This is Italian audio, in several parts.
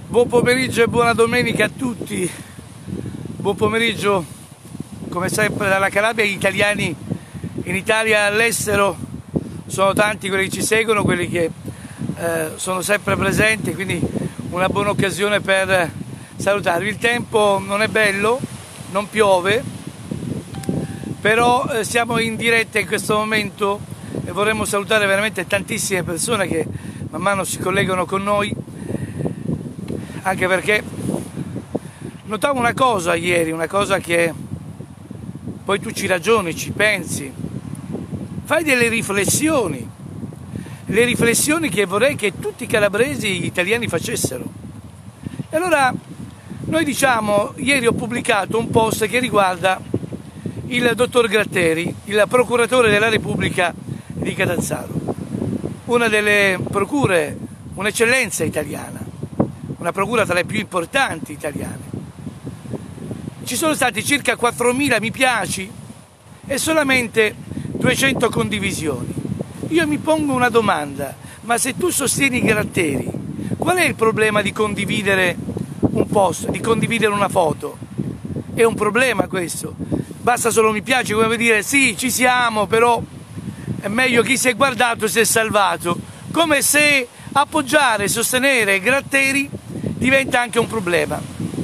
Buon pomeriggio e buona domenica a tutti. Buon pomeriggio, come sempre, dalla Calabria. Gli italiani in Italia e all'estero sono tanti, quelli che ci seguono, quelli che sono sempre presenti, quindi una buona occasione per salutarvi. Il tempo non è bello, non piove, però siamo in diretta in questo momento e vorremmo salutare veramente tantissime persone che man mano si collegano con noi, anche perché notavo una cosa ieri, una cosa che poi tu ci ragioni, ci pensi, fai delle riflessioni, le riflessioni che vorrei che tutti i calabresi, gli italiani facessero. E allora noi diciamo, ieri ho pubblicato un post che riguarda il dottor Gratteri, il procuratore della Repubblica di Catanzaro, una delle procure, un'eccellenza italiana, una procura tra le più importanti italiane. Ci sono stati circa 4.000 mi piaci e solamente 200 condivisioni. Io mi pongo una domanda, ma se tu sostieni Gratteri, qual è il problema di condividere un post, di condividere una foto? È un problema questo? Basta solo mi piace, come dire sì, ci siamo, però è meglio chi si è guardato si è salvato, come se appoggiare e sostenere Gratteri diventa anche un problema.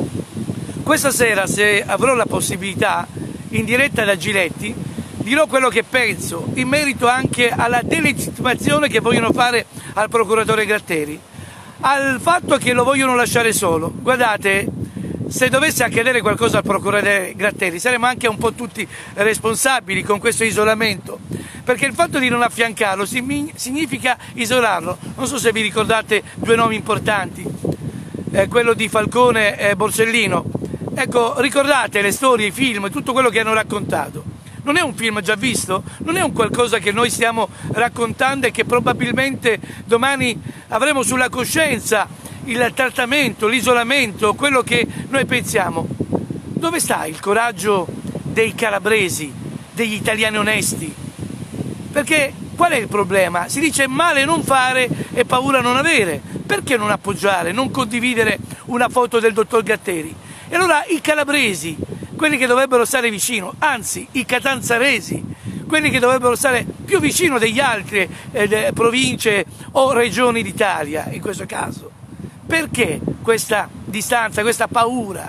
Questa sera, se avrò la possibilità, in diretta da Giletti, dirò quello che penso in merito anche alla delegittimazione che vogliono fare al procuratore Gratteri, al fatto che lo vogliono lasciare solo. Guardate, se dovesse accadere qualcosa al procuratore Gratteri saremo anche un po' tutti responsabili con questo isolamento, perché il fatto di non affiancarlo significa isolarlo. Non so se vi ricordate due nomi importanti, quello di Falcone e Borsellino. Ecco, ricordate le storie, i film, tutto quello che hanno raccontato. Non è un film già visto? Non è un qualcosa che noi stiamo raccontando e che probabilmente domani avremo sulla coscienza, il trattamento, l'isolamento, quello che noi pensiamo. Dove sta il coraggio dei calabresi, degli italiani onesti? Perché qual è il problema? Si dice male non fare e paura non avere. Perché non appoggiare, non condividere una foto del dottor Gratteri? E allora i calabresi, quelli che dovrebbero stare vicino, anzi i catanzaresi, quelli che dovrebbero stare più vicino degli altri province o regioni d'Italia, in questo caso. Perché questa distanza, questa paura?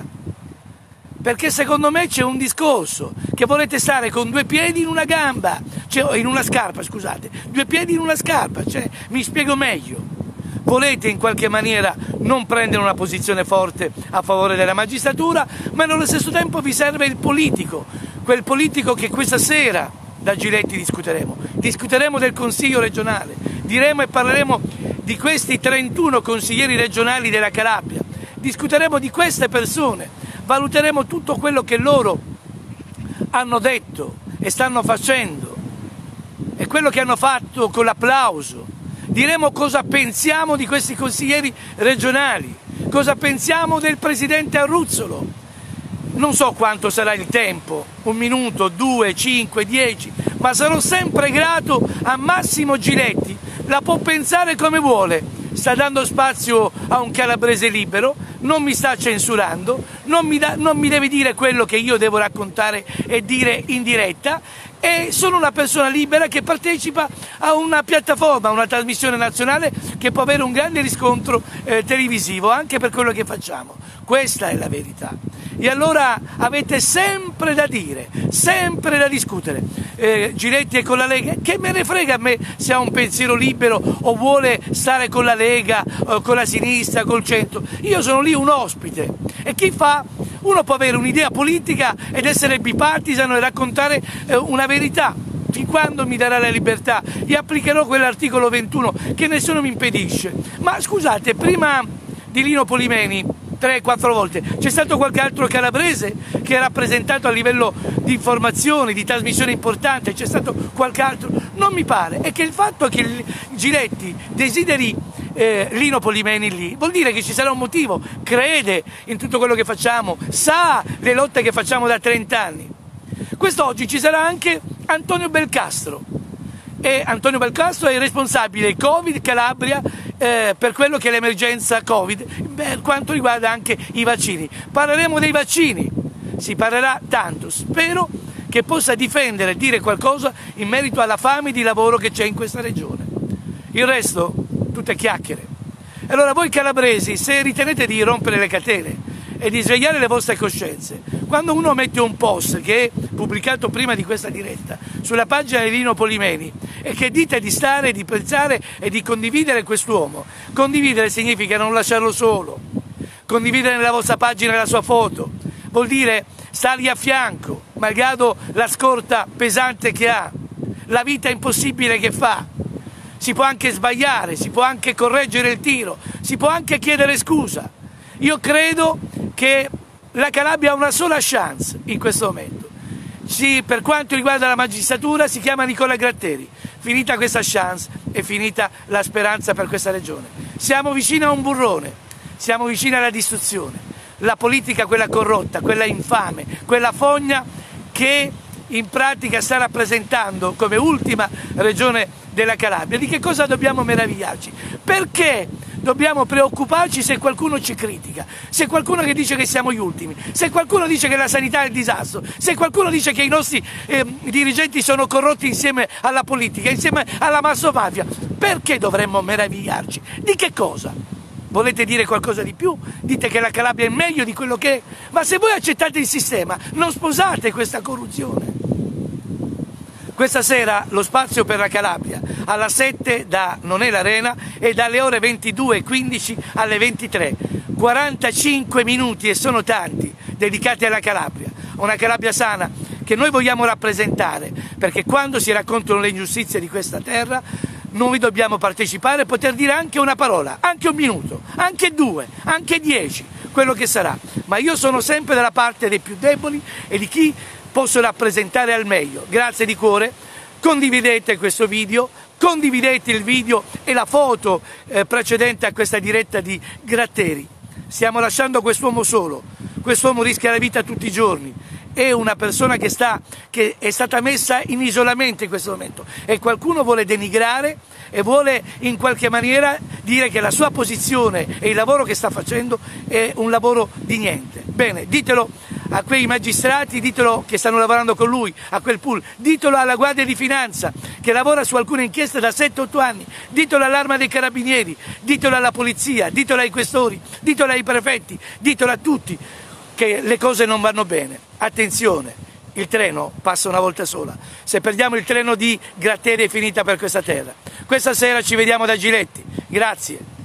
Perché secondo me c'è un discorso, che volete stare con due piedi in una gamba, cioè in una scarpa, scusate, due piedi in una scarpa, cioè, mi spiego meglio. Volete in qualche maniera non prendere una posizione forte a favore della magistratura, ma nello stesso tempo vi serve il politico, quel politico che questa sera da Giletti discuteremo. Discuteremo del Consiglio regionale, diremo e parleremo di questi 31 consiglieri regionali della Calabria, discuteremo di queste persone, valuteremo tutto quello che loro hanno detto e stanno facendo e quello che hanno fatto con l'applauso. Diremo cosa pensiamo di questi consiglieri regionali, cosa pensiamo del presidente Arruzzolo. Non so quanto sarà il tempo, 1 minuto, 2, 5, 10, ma sarò sempre grato a Massimo Giletti. La può pensare come vuole, sta dando spazio a un calabrese libero, non mi sta censurando, non mi deve dire quello che io devo raccontare e dire in diretta, e sono una persona libera che partecipa a una piattaforma, a una trasmissione nazionale che può avere un grande riscontro televisivo anche per quello che facciamo. Questa è la verità. E allora avete sempre da dire, sempre da discutere. Giletti è con la Lega, che me ne frega a me se ha un pensiero libero o vuole stare con la Lega, o con la sinistra, col centro. Io sono lì un ospite e chi fa? Uno può avere un'idea politica ed essere bipartisan e raccontare una verità. Fin quando mi darà la libertà e applicherò quell'articolo 21 che nessuno mi impedisce. Ma scusate, prima di Lino Polimeni 3-4 volte c'è stato qualche altro calabrese che ha rappresentato a livello di informazioni, di trasmissione importante? C'è stato qualche altro? Non mi pare. E che il fatto che Giletti desideri Lino Polimeni lì vuol dire che ci sarà un motivo, crede in tutto quello che facciamo, sa le lotte che facciamo da 30 anni. Quest'oggi ci sarà anche Antonio Belcastro, e Antonio Belcastro è il responsabile Covid Calabria per quello che è l'emergenza Covid, per quanto riguarda anche i vaccini. Parleremo dei vaccini, si parlerà tanto, spero che possa difendere e dire qualcosa in merito alla fame di lavoro che c'è in questa regione. Il resto, tutte chiacchiere. Allora voi calabresi, se ritenete di rompere le catene e di svegliare le vostre coscienze, quando uno mette un post che è pubblicato prima di questa diretta sulla pagina di Lino Polimeni e che dite di stare, di pensare e di condividere quest'uomo, condividere significa non lasciarlo solo, condividere nella vostra pagina la sua foto, vuol dire stargli a fianco, malgrado la scorta pesante che ha, la vita impossibile che fa. Si può anche sbagliare, si può anche correggere il tiro, si può anche chiedere scusa. Io credo che la Calabria ha una sola chance in questo momento. Per quanto riguarda la magistratura si chiama Nicola Gratteri. Finita questa chance è finita la speranza per questa regione. Siamo vicini a un burrone, siamo vicini alla distruzione. La politica, quella corrotta, quella infame, quella fogna che in pratica sta rappresentando come ultima regione della Calabria. Di che cosa dobbiamo meravigliarci? Perché dobbiamo preoccuparci se qualcuno ci critica, se qualcuno che dice che siamo gli ultimi, se qualcuno dice che la sanità è il disastro, se qualcuno dice che i nostri dirigenti sono corrotti insieme alla politica, insieme alla massomafia? Perché dovremmo meravigliarci? Di che cosa? Volete dire qualcosa di più? Dite che la Calabria è meglio di quello che è? Ma se voi accettate il sistema, non sposate questa corruzione. Questa sera lo spazio per la Calabria, alla 7 da Non è l'Arena e dalle ore 22:15 alle 23. 45 minuti, e sono tanti, dedicati alla Calabria. Una Calabria sana che noi vogliamo rappresentare, perché quando si raccontano le ingiustizie di questa terra, noi dobbiamo partecipare e poter dire anche una parola, anche un minuto, anche 2, anche 10, quello che sarà. Ma io sono sempre dalla parte dei più deboli e di chi posso rappresentare al meglio. Grazie di cuore, condividete questo video, condividete il video e la foto precedente a questa diretta di Gratteri. Stiamo lasciando quest'uomo solo, quest'uomo rischia la vita tutti i giorni. È una persona che è stata messa in isolamento in questo momento e qualcuno vuole denigrare e vuole in qualche maniera dire che la sua posizione e il lavoro che sta facendo è un lavoro di niente. Bene, ditelo a quei magistrati, ditelo che stanno lavorando con lui, a quel pool, ditelo alla Guardia di Finanza che lavora su alcune inchieste da 7-8 anni, ditelo all'Arma dei Carabinieri, ditelo alla Polizia, ditelo ai questori, ditelo ai prefetti, ditelo a tutti che le cose non vanno bene. Attenzione, il treno passa una volta sola. Se perdiamo il treno di Gratteri è finita per questa terra. Questa sera ci vediamo da Giletti. Grazie.